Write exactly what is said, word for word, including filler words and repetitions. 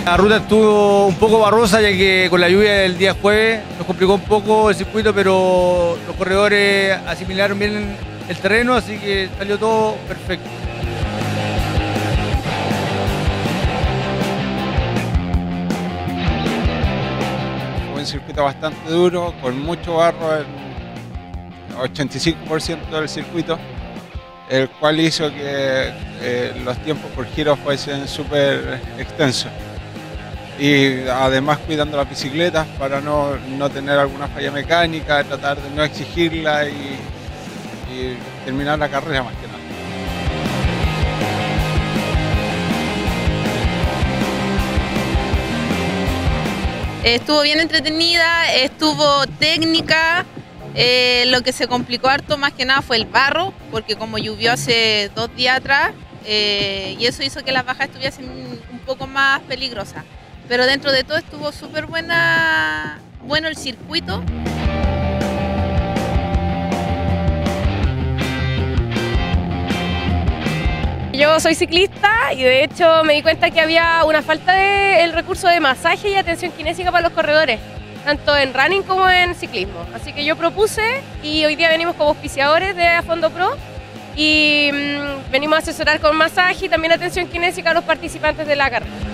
La ruta estuvo un poco barrosa, ya que con la lluvia del día jueves nos complicó un poco el circuito, pero los corredores asimilaron bien el terreno, así que salió todo perfecto. Fue un circuito bastante duro, con mucho barro, el ochenta y cinco por ciento del circuito, el cual hizo que eh, los tiempos por giro fuesen súper extensos. Y además cuidando las bicicletas para no, no tener alguna falla mecánica, tratar de no exigirla y, y terminar la carrera más que nada. Estuvo bien entretenida, estuvo técnica, eh, lo que se complicó harto más que nada fue el barro, porque como llovió hace dos días atrás, eh, y eso hizo que las bajas estuviesen un poco más peligrosas. Pero dentro de todo estuvo súper buena, bueno el circuito. Yo soy ciclista y de hecho me di cuenta que había una falta del recurso de masaje y atención kinésica para los corredores, tanto en running como en ciclismo. Así que yo propuse y hoy día venimos como auspiciadores de A Fondo Pro y mmm, venimos a asesorar con masaje y también atención kinésica a los participantes de la carrera.